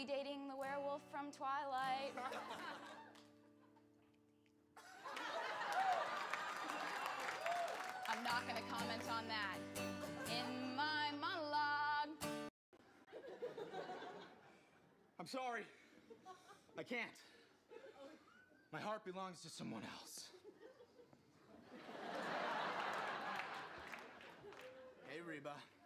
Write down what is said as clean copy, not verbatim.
be dating the werewolf from Twilight. I'm not gonna comment on that. In my monologue. I'm sorry. I can't. My heart belongs to someone else. Hey, Reba.